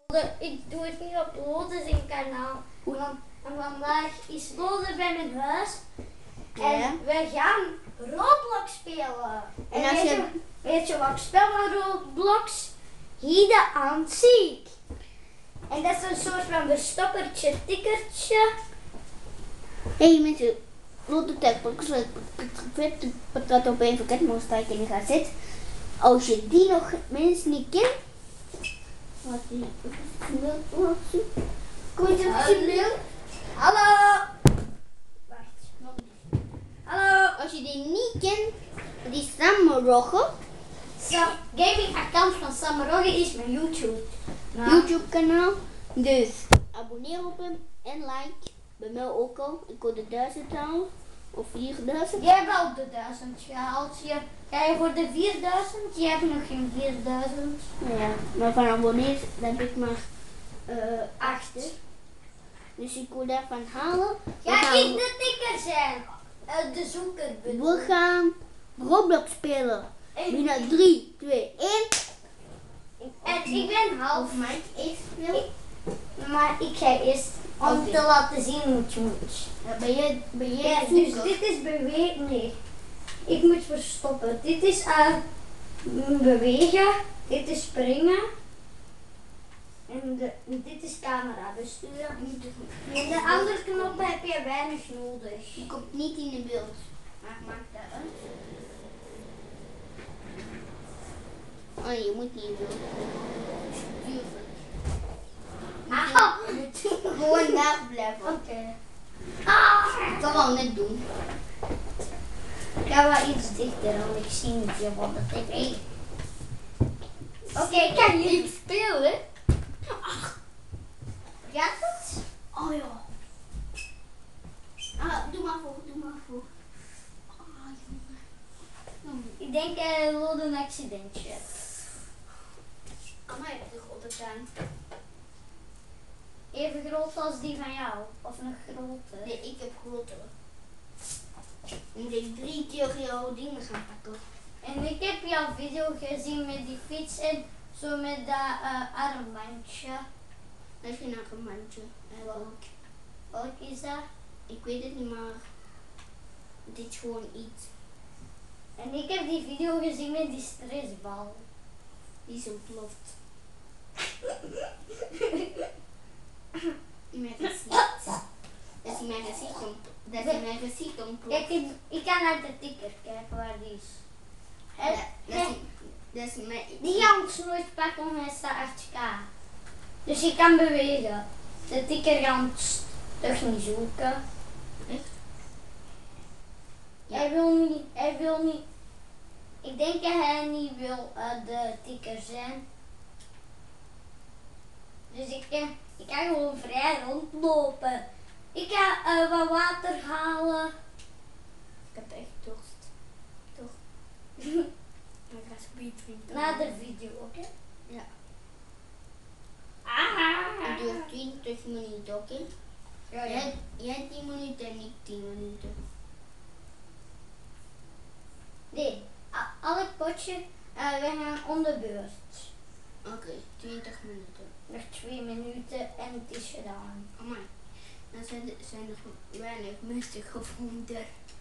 Ik doe het niet op Lode zijn kanaal. En vandaag is Lode bij mijn huis. En we gaan Roblox spelen. En als weet je wat ik speel van Roblox? Hide aan ziek. En dat is een soort van verstoppertje, tikkertje. Hey mensen, Lode Techbox, ik patat op even ketmoestek in de gazet. Als je die nog mensen niet kent, wat die kom je terug? Hallo. Wacht. Hallo. Als je die niet kent, die is Samrogge. Gaming-account van Samrogge is mijn YouTube. YouTube kanaal. Dus abonneer op hem en like. Bij mij ook al. Ik wil de 1000 halen. Of 4000. Jij hebt al de 1000 gehaald. Ga je voor de 4000? Je hebt nog geen 4000. Ja, maar van abonnees heb ik maar 8. Dus ik wil daarvan halen. Ga ik de tikker zijn? De zoeker bedoel. We gaan Roblox spelen. Binnen 3, 2, 1. En ik ben half. Of Mike eerst spelen. Maar ik ga eerst om te laten zien hoe het moet. Ja, ben jij Ja, dus dit is bewegen. Nee. Ik moet verstoppen. Dit is bewegen. Dit is springen. En dit is camera besturen. En de andere knoppen heb je weinig nodig. Die komt niet in de beeld. Maar maakt dat uit. Oh, je moet niet in beeld. Je moet gewoon daar blijven. Oké. Ik kan wel net doen. Ik ga wel iets dichter, want ik zie niet veel op de tv. Oké, kan je Ik speel, hè? Gaat het? Oh ja. Doe maar voor. Ah, jongen. Ik denk Lode een accidentje. Amai, heeft de grote tuin. Even groot als die van jou, of nog groter. Nee, ik heb grotere. Dan moet ik 3 keer jouw dingen gaan pakken. En ik heb jouw video gezien met die fiets en zo met dat armbandje. Dat is geen armbandje. Welk is dat? Ik weet het niet, maar dit is gewoon iets. En ik heb die video gezien met die stressbal. Die is ontploft. In mijn gezicht. Dat is in mijn gezicht ontploft. Dat is in mijn gezicht ontploft. Kijk, ik ga naar de tikker kijken waar die is. Dat is mijn... Die gaan ons nooit pakken, want hij staat 8K. Dus je kan bewegen. De tikker gaat ons toch niet zoeken. Echt? Ja. Hij wil niet. Ik denk dat hij niet wil de tikker zijn. Dus ik ga gewoon vrij rondlopen. Ik ga wat water halen. Ik heb echt dorst. Toch? Ik ga speed drinken. Na de video, oké? Ja. Ah. Het duurt 20 minuten, oké? Ja. Jij 10 minuten en ik 10 minuten. Nee, elk potje, we gaan om de beurt. Oké, 20 minuten. Nog 2 minuten en het is gedaan. Amai, dan zijn er weinig mensen gevonden.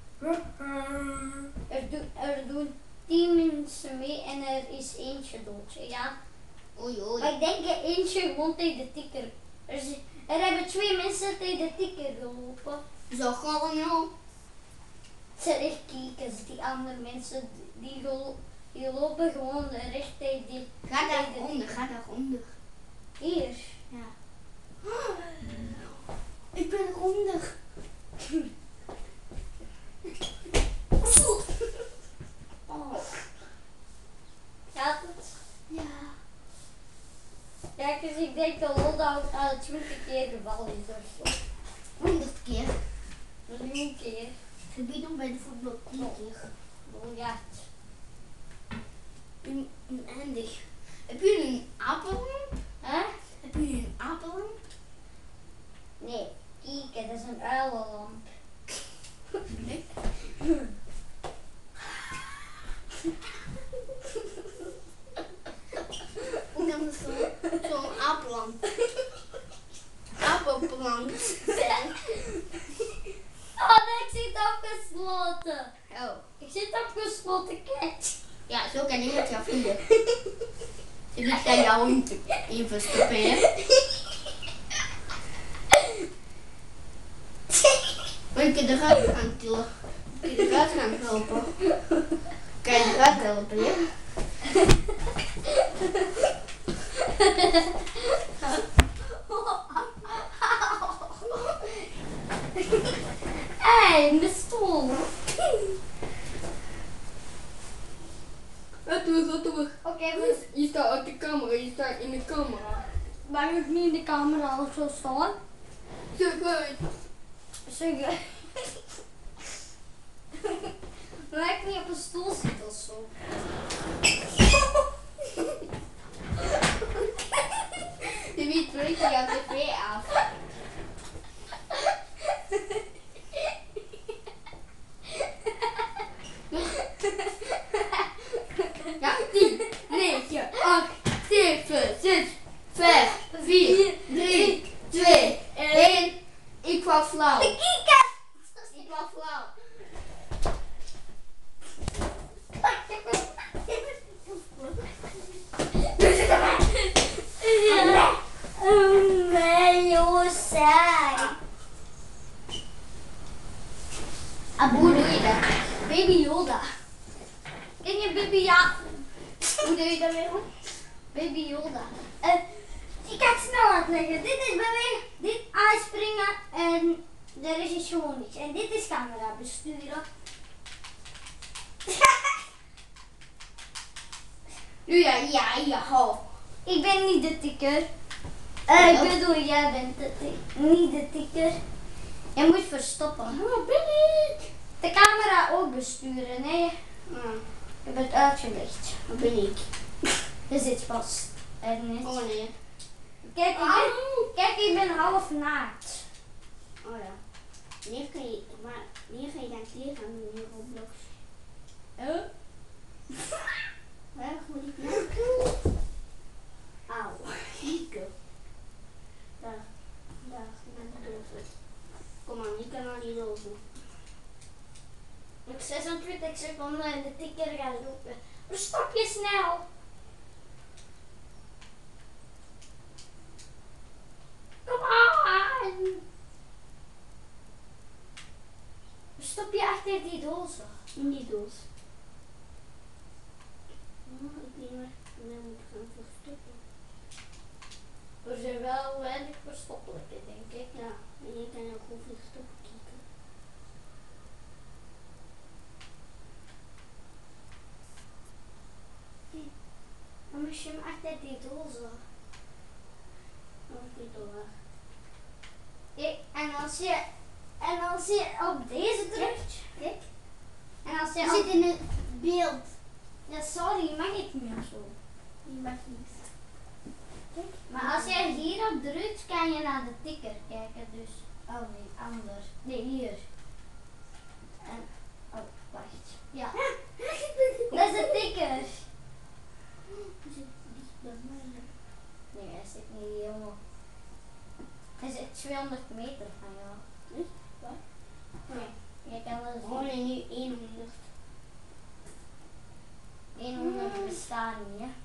Er doen 10 mensen mee en er is eentje dood. Ja. Oei, oei. Maar ik denk dat eentje gewoon tegen de tikker. Er hebben 2 mensen tegen de tikker gelopen. Zo gewoon joh. Ze echt kiekers, die andere mensen die lopen gewoon recht tegen die. Ga tegen de daaronder, tikker. ga daaronder. Hier. Ja. Ik ben eronder. Oh. Gaat het? Ja. Kijk eens, ik denk dat Lodda ook al 20 keer gevallen is of zo. 100 keer. Miljoen keer. Gebied om bij de voetbal 10 keer. Miljard. Oneindig. Heb jullie een apenlamp? Hè? Heb jullie een apenlamp? Nee, kieken, dat is een uilenlamp. Nee. Dan is zo'n appelplant. Appelplant. Oh, nee, ik zit afgesloten. Oh. Ik zit afgesloten, kijk. Ja, zo kan ik met jou vrienden. Ik moet daar jou in verstoppen, hè. Maar ik kan de rat gaan tillen. Ik kan de rat gaan helpen. Kan je de rat helpen, ja? Hé, mijn stoel. Ga terug. Oké, Je staat uit de camera, je staat in de camera. waar ik niet in de camera al zo staan? Zeg uit. Zeg. Maar ik niet op een stoel zit of zo. Je weet terug jouw tv af. Ja, 10, 9, 8, 7, 6, 5, 4, 3, 2, 1. Ik val flauw. Ik val flauw. Nee, jongens, saai. Hoe doe je dat? Baby Yoda. Ken je Baby Ja? Hoe doe je dat weer? Baby Yoda. Ik ga het snel uitleggen. Dit is bewegen, dit aanspringen en er is iets gewoon niets. En dit is camera besturen. Nu ja, ho. Ik ben niet de tikker. Ik bedoel, jij bent niet de tikker. Je moet verstoppen. Oh, ben ik? De camera ook besturen, nee. Ik heb het uitgelegd. Wat ben ik? Je zit vast. Ernest. Oh nee. Kijk, ik ben half naakt. Oh ja. Wanneer ga je dan tegen gaan doen in Roblox? Waar moet ik naartoe? Auw. Hieke. Daar, naar de dozen. Kom aan, je kan al niet lopen. Nog 26 seconden en de tikker gaat lopen. Verstop je snel. Kom aan. Verstop je achter die dozen. In die doos. Oh, ik weet niet waar ik moet gaan verstoppen. Er zijn wel weinig verstoppelijke, denk ik. Ja, en je kan ook goed verstoppen kijken. Dan moet je hem achter die dozen. Oh, ik weet al waar. En als je op deze drukt, Kijk. en als je Je op, zit in het beeld. ja sorry, je mag niet meer zo. Je mag niet. Kijk. Maar als jij hierop drukt, kan je naar de tikker kijken. Dus, oh nee, anders. Nee, hier. En, oh, wacht. Ja, dat is de tikker. Je zit dicht bij mij. Nee, hij zit niet helemaal. Hij zit 200 meter van jou. Echt? Waar? Nee, je kan wel zien. Oh nee, nu 100. 100 bestaan niet, hè.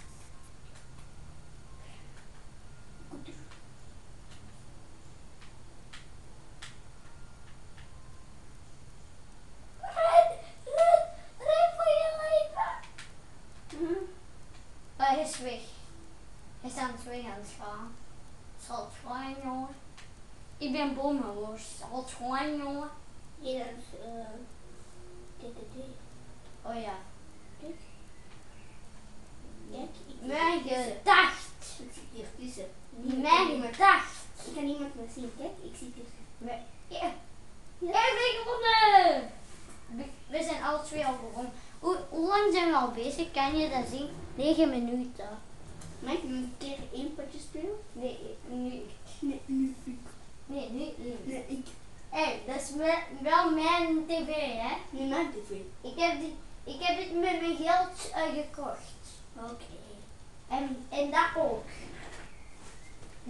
Ren voor je leven. Hij is weg. Hij is aan het weg aan het gaan. Zal het gaan, jongen? Ik ben bommenworst. Zal het gaan, jongen? Ja, dat is TTT. Oh ja. Kijk. Kijk, Mijn gedacht. Ik zit hier tussen. Mijn gedacht. Ik kan niemand meer zien. Kijk, ik zit tussen. Ja. Ik ben gewonnen. We zijn alle twee al gewonnen. Hoe lang zijn we al bezig? Kan je dat zien? 9 minuten. Mag ik een keer 1 potje spelen? Nee, nu. Nee, nu ik. Nee, nu. Nee, ik. Hé, dat is wel mijn tv, hè? Nu mijn tv. Ik heb het met mijn geld gekocht. Oké. En dat ook.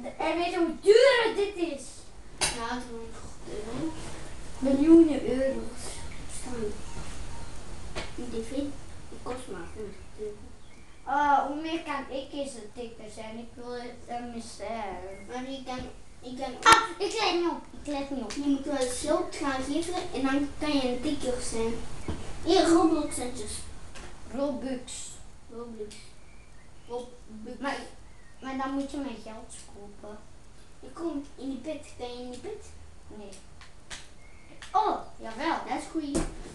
En weet je hoe duur dit is? Ja, het is euro. Miljoenen euro's. Staan. Die tv kost maar 50 euro. Hoe meer kan ik eens een tikker zijn? Ik wil het miseren. Maar je kan Ik let niet op. Ik let niet op. je moet wel geld gaan geven en dan kan je een tikker zijn. Hier, Roblox centjes. Robux. Roblox. Maar dan moet je mijn geld kopen. Je komt in die pit. Kan je in die pit? Nee. Oh, jawel. Dat is goed.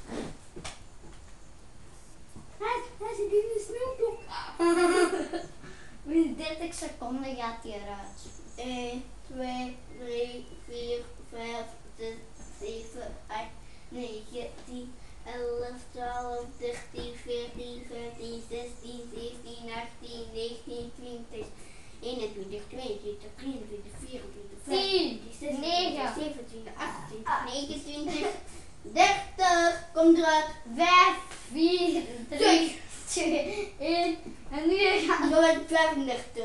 Hij zit in de sneeuwblok. Binnen 30 seconden gaat hij eruit. 1, 2, 3, 4, 5, 6, 7, 8, 9, 10, 11, 12, 13, 14, 15, 16, 17, 18, 19, 20, 21, 22, 23, 24, 25, 26, 27, 28, 29, 30. Komt eruit. 5, 4, 3, 2, 1. En nu gaat Zo met 35.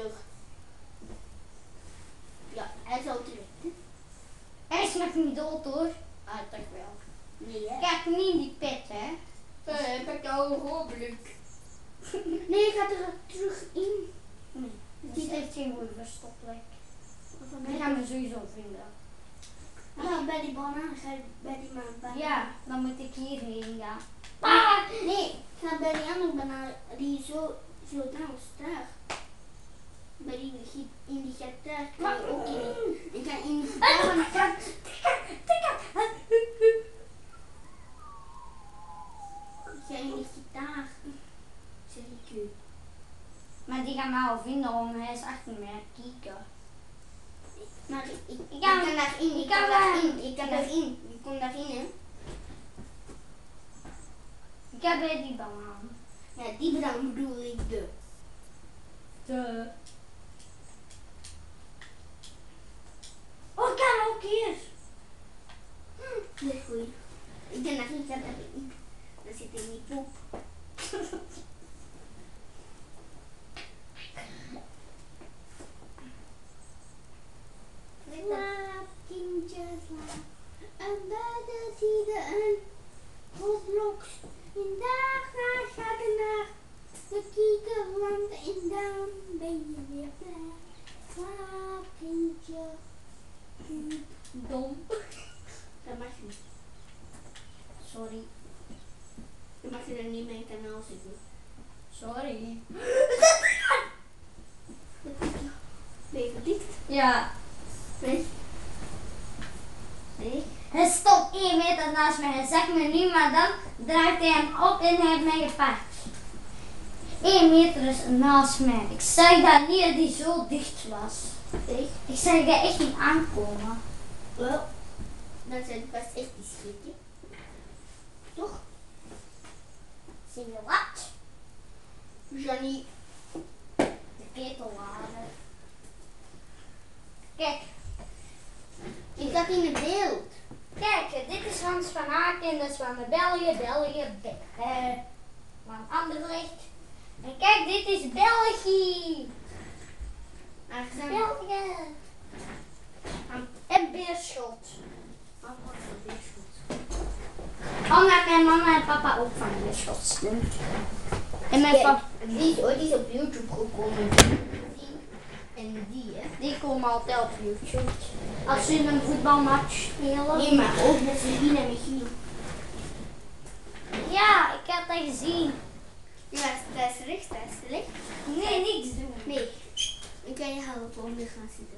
Ja, hij is al terug. hij is nog niet dood hoor. Ah, toch wel. Nee, hè? Kijk niet in die pet, hè. Ik heb jou Roblox. Nee, ik ga er terug in. Nee, dit is echt geen goede verstopplek. Die gaan we sowieso vinden. Ja, bij die banaan. Ga je bij die banaan. Ja, dan moet ik hierheen gaan. Nee, ga bij die andere banaan die zo naast daar. Bij die in die gitaar kan je ook in. Ik ga in die gitaar van de kat. Ik ga in die gitaar. Zeg ik u. Maar die gaan we al vinden, want hij is achter mij aan het kijken. Maar ik kan kan daarin. Ik kan kan daarin. Ik kan Ja. daarin. Ik kom daarin, hè. Ik ga bij die banaan. Ja, die banaan bedoel ik de. Oh, ik kan ook hier. Dat is goed. Ik kan daarin, ik ga daarin. Dan zit in die poep. Slaap, kindje, slaap. En buiten zie je een Roblox. En daar gaat er naar de kiekerland en dan ben je weer blij. Slaap, kindje. Dom. Dat mag niet. Sorry. Dan mag je er niet mee kanaal zitten. Sorry. Ben je dicht? Ja. Nee. Nee. Hij stopt 1 meter naast mij. Hij zegt me nu, maar dan draait hij hem op en hij heeft mij gepakt. 1 meter is naast mij. Ik zei dat niet dat hij zo dicht was. Echt? Ik zei dat echt niet aankomen. Wel, dat zijn best echt die schietje. Toch? Zie je wat? Johnny. De ketel laden. Kijk. Ik zag in het beeld. Kijk, dit is Hans van Aken en dat is van de België, van Anderlecht. En kijk, dit is België. België. En Beerschot. Omdat mijn mama en papa ook van Beerschot zijn. En mijn papa. Die is ooit eens op YouTube gekomen. En die, hè? Die komen altijd op YouTube. Als ze een voetbalmatch spelen. Nee, maar ook met Celine en Michiel. Ja, ik heb dat gezien. Ja, dat is rechts, dat is rechts. Nee, niks doen. Nee. Ik kan je helpen om te gaan zitten.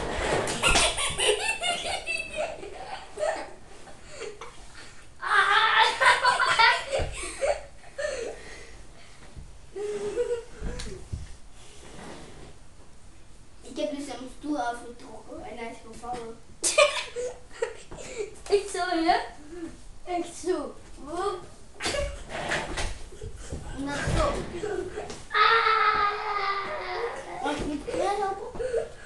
Ik heb dus een stoel afgetrokken en hij is gevallen. Echt zo, hè? Echt zo. En dat zo. Mag ik niet meer helpen?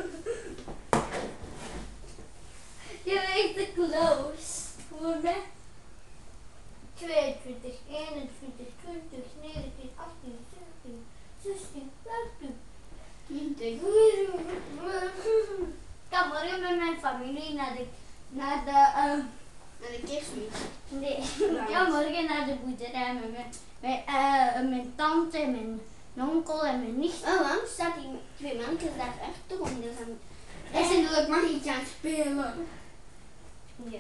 Je bent echt te close. Voor mij. 22, 21, 20, 19, 18, 17, 16, 18. 20. familie naar de Naar de kerstmis. nee, ja, morgen naar de boerderij met mijn tante, mijn onkel en mijn nicht. Oh, waarom staat die 2 mensen daar achter om? Dat is natuurlijk maar iets aan het spelen. Hier.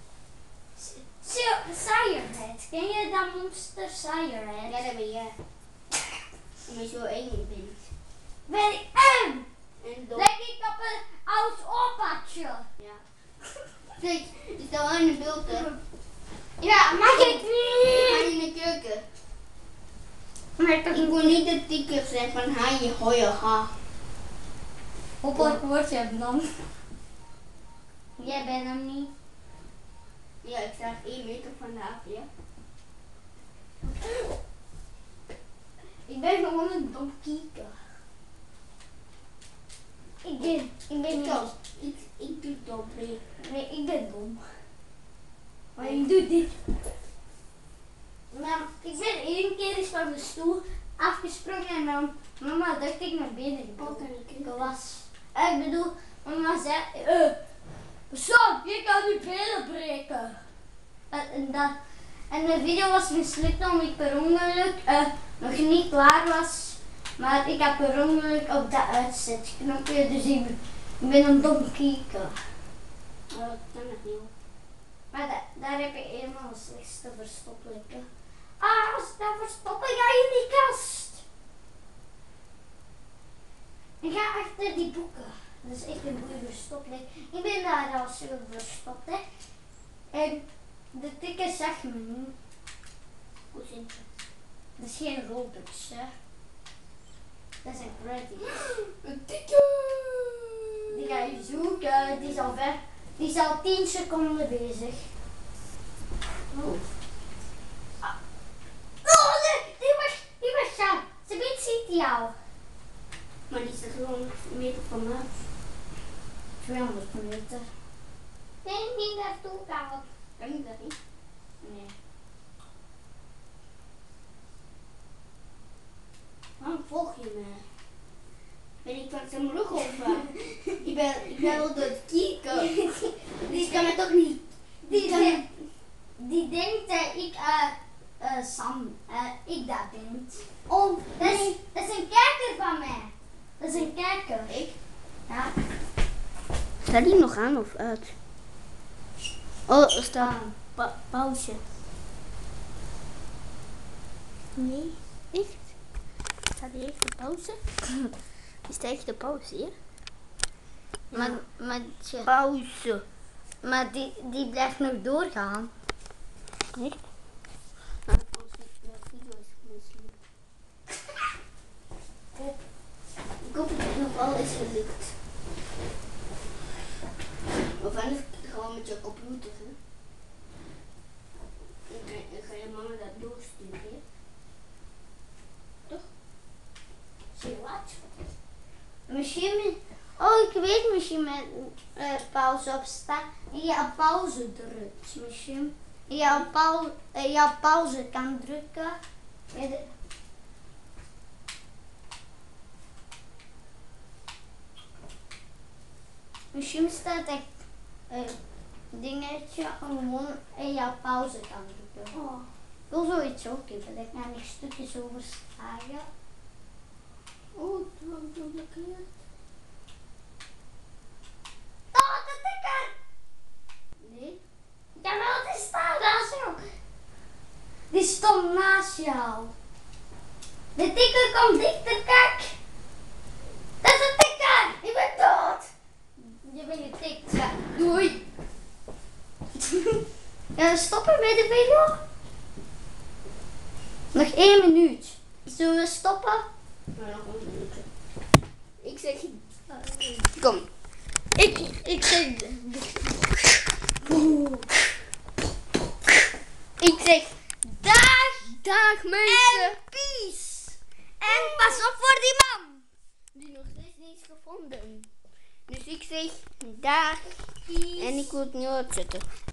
Sirehead. Ken je dat monster Sirehead? Ja, dat ben jij. Omdat je zo eng bent. Ben ik eng? En dom. Lijk ik op een oud opaatje? Ja. Kijk, er staat wel in de beeld, hè. Ja, mag ik Ga niet? in de keuken. Maar toch Ik wil niet de tikkers zijn van haaien, hooien, ha. Hoe hoort je hem dan? Jij bent hem niet. Ja, ik sta 1 meter vandaag, ja. Ik ben gewoon een dom kieker. Ik ben niet. Ik doe het op, nee. Nee, ik ben dom. Maar ik doe dit. Maar ik ben 1 keer eens van de stoel afgesprongen en dan mama dacht ik mijn benen gebroken was. Ik bedoel, mama zei, Sam, je kan je benen breken. En de video was mislukt omdat ik per ongeluk nog niet klaar was. Maar ik heb per ongeluk op dat uitzetknopje, dus ik ben een dom kieker. Oh, dat kan nog niet. Maar daar heb je eenmaal een slechtste verstoppelijke. Ah, als ik dat verstoppen, ga je in die kast. En ga achter die boeken. Dat is echt een goede verstoppelijk. Ik ben daar al zo verstopt, hè. En de tikker zag me niet. Hoe zit het? Dat is geen Robux, hè. Dat is een credit. Een tikker! Die ga je zoeken. Die is al 10 seconden bezig. Oh. Oh, die was gaan. Ze ziet jou. Maar die staat gewoon een meter van me. 200 meter. Nee, niet naartoe gaan. Kan je dat niet? Nee. Waarom volg je me? Ben ik van zijn rug of ik ben wel door het kieken. Die kan me toch niet. Die denkt dat ik Sam, ik dat ben. Oh, dat is een kijker van mij. Dat is een kijker. Ik? Ja. Staat die nog aan of uit? Oh, er staat pauze. Nee, echt? Staat die echt op pauze? Is dat echt de pauze hier? Maar Pauze. Maar die blijft nog doorgaan. Echt? Nou, als de video is mislukt. Ik hoop dat het nog wel is gelukt. Of anders gewoon met je computer. Hè? Dan ga je mama dat doorsturen. Toch? Zie je wat? Misschien, oh ik weet misschien met pauze op staan en je op pauze drukt. Misschien. Je op pauze kan drukken. Misschien staat echt dingetje gewoon en je op pauze kan drukken. Oh. Ik wil zoiets ook hebben, dat ik naar die stukjes oversla. Oh, het wordt geblokkeerd. Oh, de tikker! Nee? Jawel, die staat naast jou. Die stond naast jou. De tikker komt dichter, kijk. Dat is een tikker. Ik ben dood. Je bent getikt. Ja, doei. Ja, stoppen met de video? Nog 1 minuut. Zullen we stoppen? Maar nog een minuutje. Ik zeg... Kom. Ik zeg... Ik zeg... Dag mensen. En peace. En pas op voor die man. Die nog steeds niet is gevonden. Dus ik zeg dag. Peace. En ik wil het nu uitzetten.